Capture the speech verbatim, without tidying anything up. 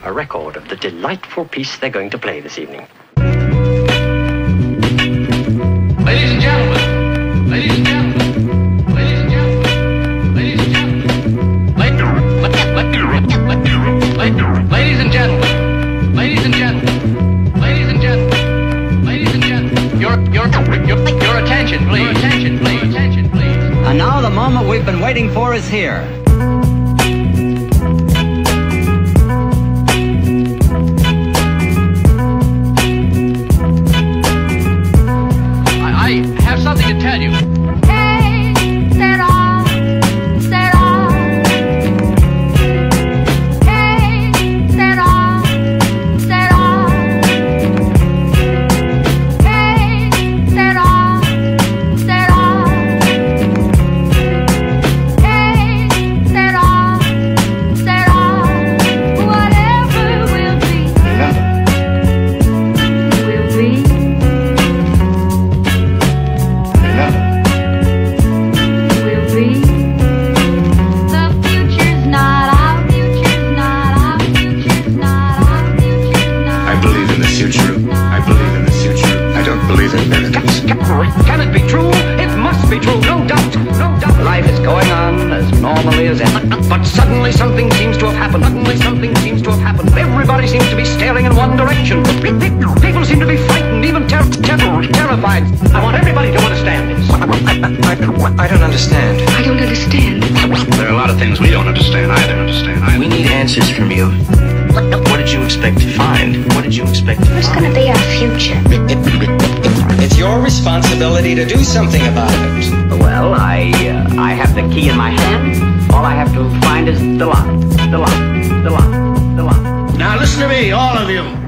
a record of the delightful piece they're going to play this evening. Ladies and gentlemen, ladies and gentlemen, ladies and gentlemen, ladies and gentlemen, ladies and gentlemen, ladies and gentlemen, ladies and gentlemen, ladies and gentlemen, your your your your attention, please, attention, please, attention, please. And now the moment we've been waiting for is here. I have something to tell you. Hey, set off, set off. Hey, set off, set off. Hey, set off, set off. Hey, set off, set off. Whatever will be, will be. Can it be true? It must be true, no doubt, no doubt. Life is going on as normally as ever. But suddenly something seems to have happened. Suddenly something seems to have happened. Everybody seems to be staring in one direction. People seem to be frightened, even ter ter terrified. I want everybody to understand this. I, I, I, I don't understand. I don't understand. There are a lot of things we don't understand either. Understand either. We need answers from you. What, what did you expect to find? What did you expect to What's find? gonna be our future? It's your responsibility to do something about it. Well, I, uh, I have the key in my hand. All I have to find is the lock, the lock, the lock, the lock. Now listen to me, all of you.